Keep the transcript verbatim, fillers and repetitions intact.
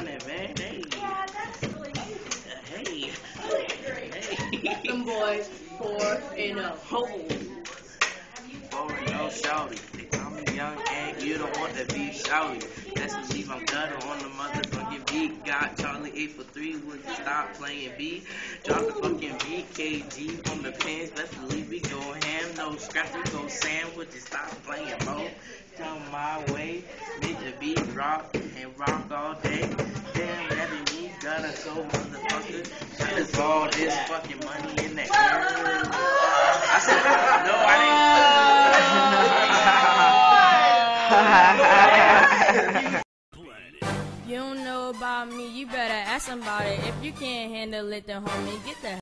running, man. Hey. Yeah, that's really easy. Uh, hey. Hey. Them boys, four and oh. Ho. Four and oh, shouty. They call me young gang, you don't want to be shouty. That's the leave, I'm gutter on the motherfucking beat. Got Charlie eight for three, would you stop playing B? Drop the fucking B K G on the pins, best believe we go ham. No scrap, we go Sam, would you stop playing bro? Come my way, make the beat rock and rock all day. Damn, that me gotta go motherfucker. Cause all this fucking money in the air. I said, no, I didn't. You don't know about me, you better ask somebody. If you can't handle it, then homie, get the